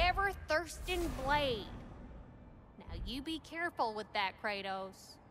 ever-thirsting blade. Now you be careful with that, Kratos.